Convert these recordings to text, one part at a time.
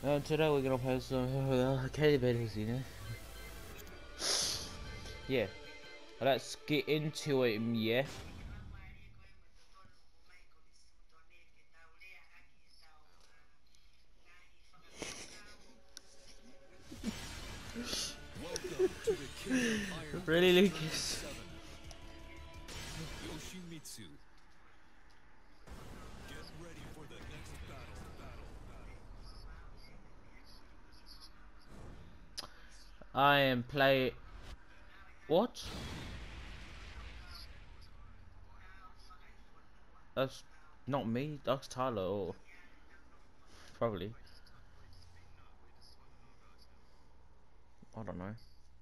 Today we're gonna play some Katy Perry's, you know. Yeah, let's get into it, yeah. Welcome to the King of Iron Really, Fist Lucas? Tournament 7. Yoshimitsu. Get ready for the next battle. I am play. What? That's not me. That's Tyler. Or probably. I don't know.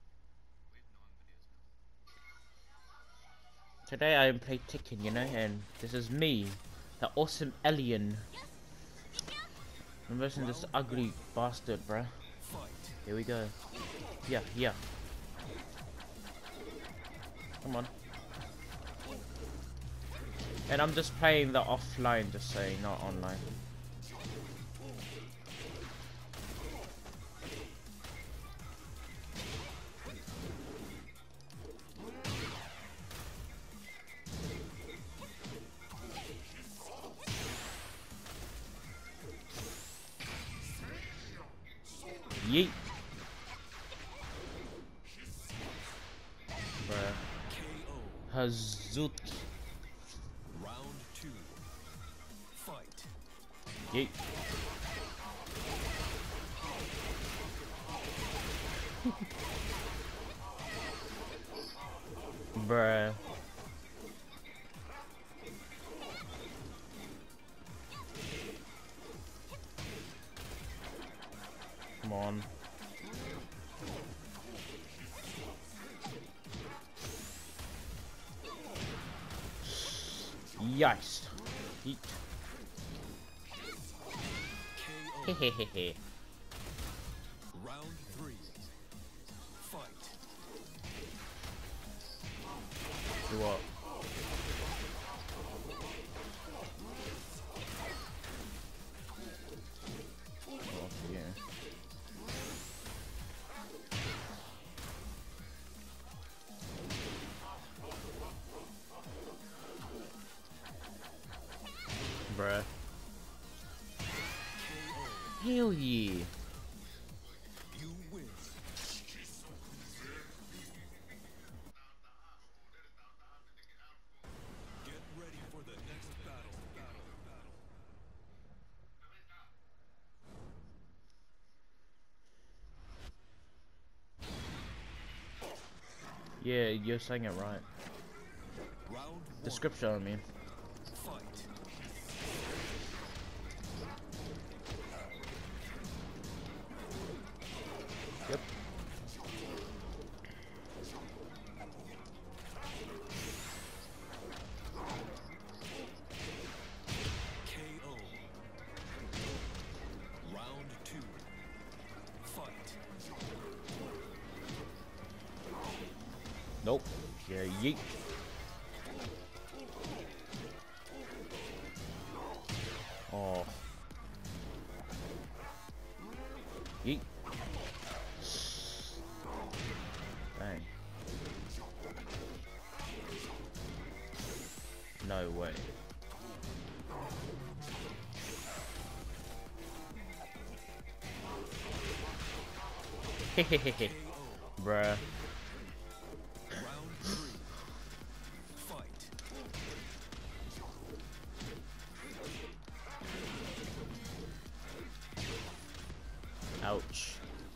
Today I am playing Tekken, you know, and this is me, the awesome alien. I'm versus this ugly bastard, bruh. Fight. Here we go. Yeah, yeah. Come on. And I'm just playing the offline, just saying, not online. Yeet. Bruh. KO. Hazuki. Round 2. Fight. Yeet. Bruh. Come on. Yes. Yeet. KO. Hehehehe. Round 3. Fight. Do what? Oh, yeah. Bruh. Hell yeah. You win. Get ready for the next battle. Yeah, you're saying it right. Round 1. Description, I mean. Fight. Yep. KO. Round 2. Fight. Nope. Yeah, yeet. Oh. Yeet. Dang. No way. Hehehehe. Bruh. Round 3. Fight. Ouch.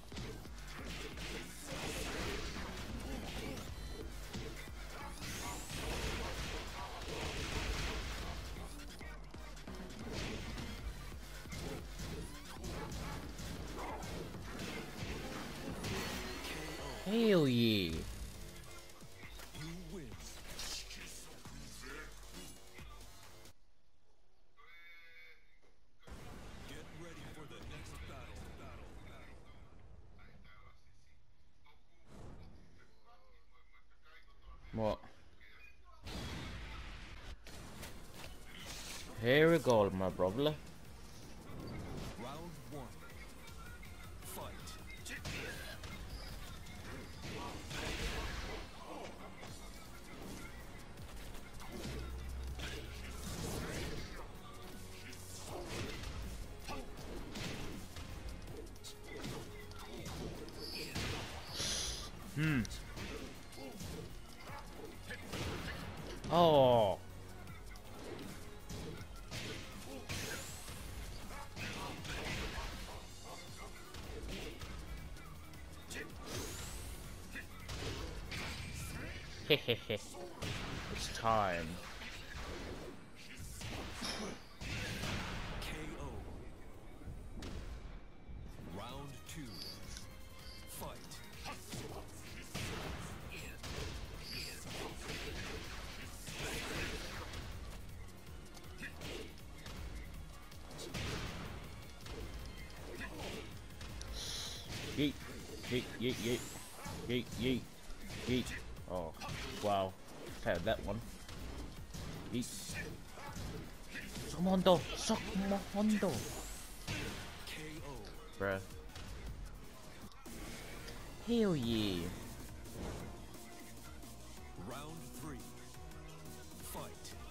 Hell yeah. You win. Get ready for the next battle. What? Here we go, my brother. Round 1. Hmm. Oh. Hehehe. It's time. KO. Round 2. Fight. Yeet. Yeet, yeet, yeet. Yeet, yeet. Yeet. Oh, wow. Failed that one. Yeet. Somondo! Somondo! KO. Bruh. Hell yeah. Round 3. Fight.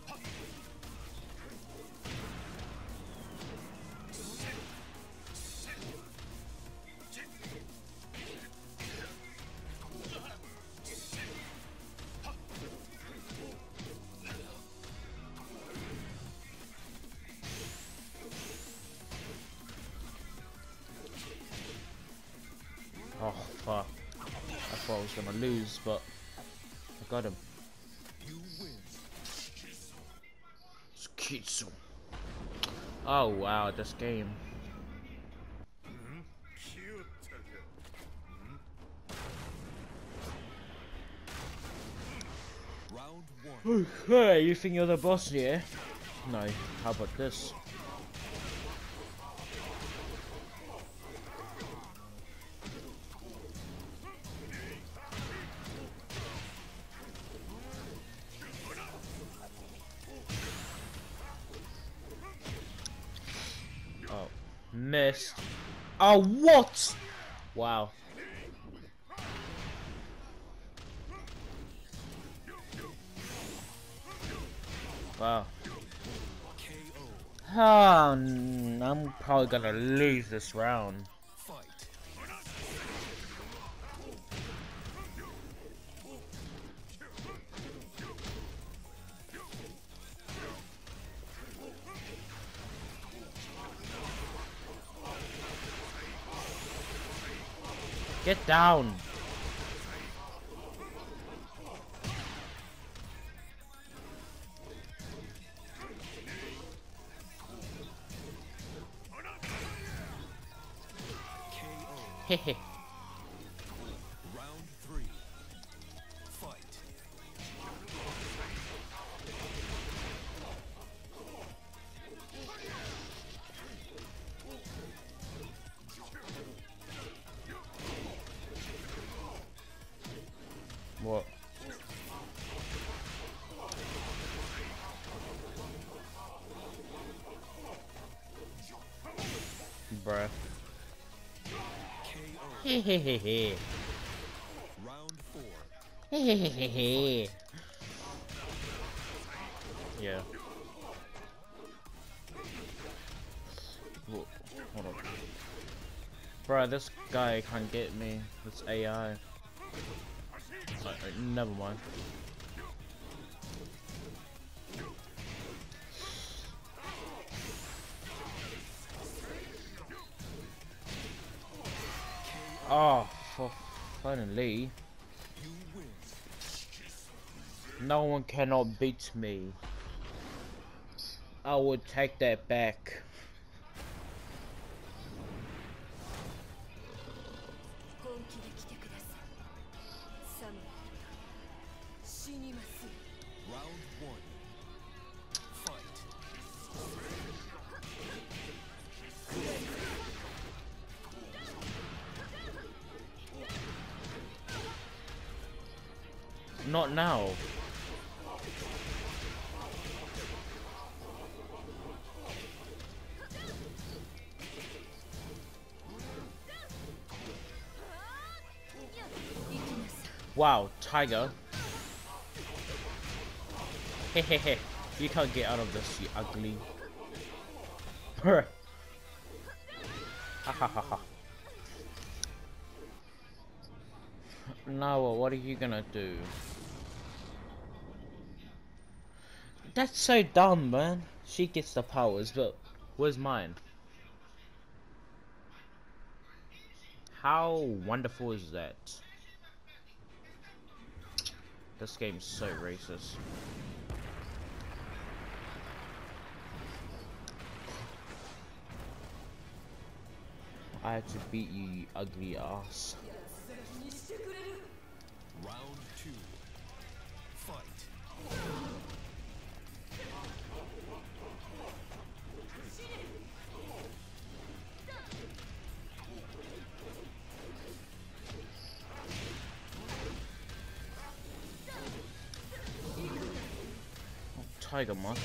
Oh, fuck. I thought I was gonna lose, but I got him. You win. Skitsu. Oh, wow, this game. Round 1. Hey, you think you're the boss, yeah? No, how about this? Oh, missed. Oh, what? Wow. Wow. KO. Oh, I'm probably gonna lose this round. Fight. Get down. KO. Hehe. Round 3. Fight. What? Bruh. KO. Hehehehe. Round 4. Hehehehe. Yeah. Whoa, hold on. Bruh, this guy can't get me. This AI. Never mind. Oh, for finally. You win. No one cannot beat me. I will take that back. 本気で来てください。サム死にます。 Round 1. Fight. Not now. Wow, Tiger. Hehehe. You can't get out of this, you ugly. Ha ha ha ha. Now what are you gonna do? That's so dumb, man. She gets the powers, but where's mine? How wonderful is that? This game's so racist. I had to beat you, you ugly ass. Round 2. Fight. Tiger much.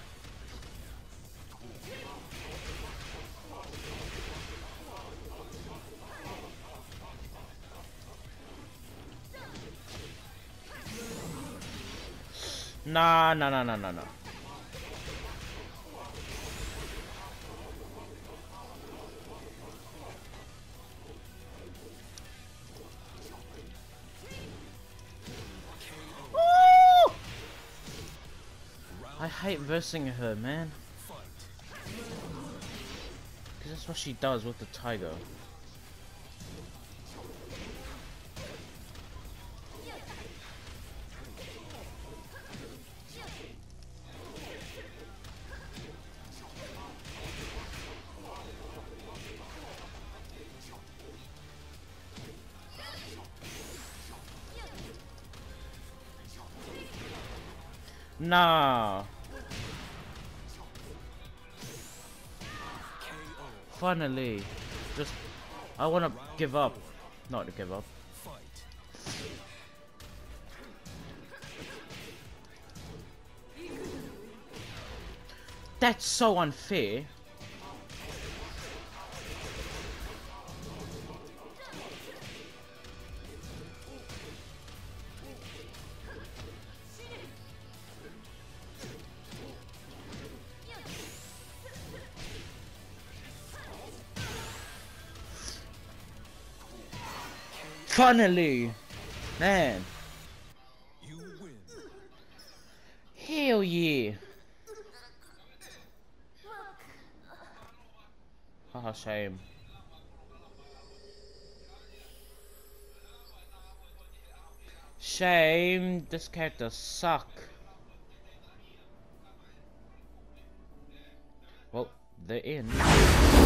Nah. Woo! I hate versing her, man. Because that's what she does with the tiger. Nah. Finally. Just I wanna give up. Not to give up. That's so unfair. Finally! Man. You win. Hell yeah. Haha, shame. Shame. This character suck. Well, they're in.